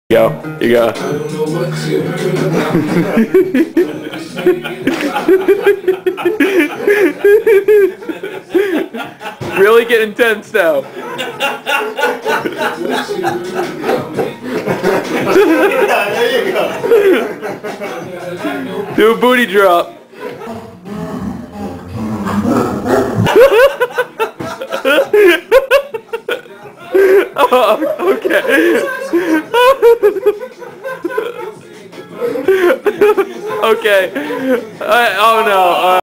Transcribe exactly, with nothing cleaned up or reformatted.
Go. You go. Really get intense now. Yeah, there you go. Do a booty drop. Oh, okay. Okay. I, oh no. Uh,